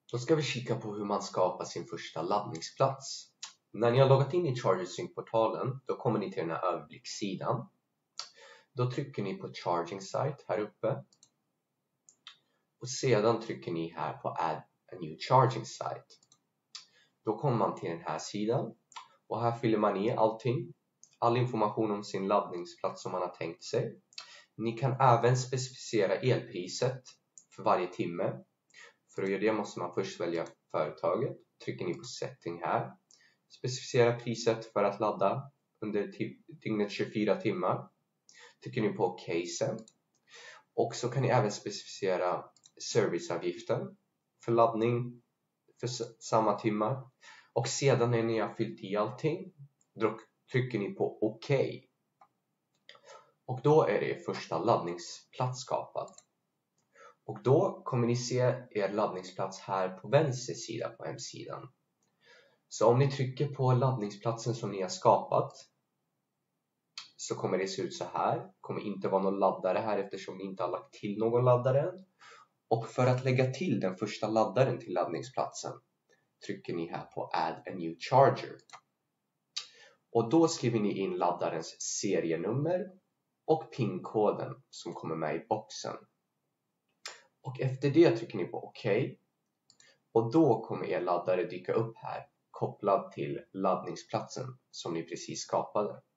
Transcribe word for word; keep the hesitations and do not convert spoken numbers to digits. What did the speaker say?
Då ska vi kika på hur man skapar sin första laddningsplats. När ni har loggat in i ChargerSync-portalen, då kommer ni till den här översiktssidan. Då trycker ni på Charging Site här uppe. Och sedan trycker ni här på Add a new charging site. Då kommer man till den här sidan. Och här fyller man i allting. All information om sin laddningsplats som man har tänkt sig. Ni kan även specificera elpriset för varje timme. För att göra det måste man först välja företaget. Trycker ni på Setting här. Specificera priset för att ladda under dygnet tjugofyra timmar. Trycker ni på OK sen. Och så kan ni även specificera serviceavgiften för laddning för samma timmar. Och sedan när ni har fyllt i allting, då trycker ni på OK. Och då är det er första laddningsplats skapad. Och då kommer ni se er laddningsplats här på vänster sida på hemsidan. Så om ni trycker på laddningsplatsen som ni har skapat, så kommer det se ut så här. Det kommer inte vara någon laddare här eftersom ni inte har lagt till någon laddare än. Och för att lägga till den första laddaren till laddningsplatsen trycker ni här på Add a new charger. Och då skriver ni in laddarens serienummer och pinkoden som kommer med i boxen. Och efter det trycker ni på OK. Och då kommer er laddare dyka upp här kopplad till laddningsplatsen som ni precis skapade.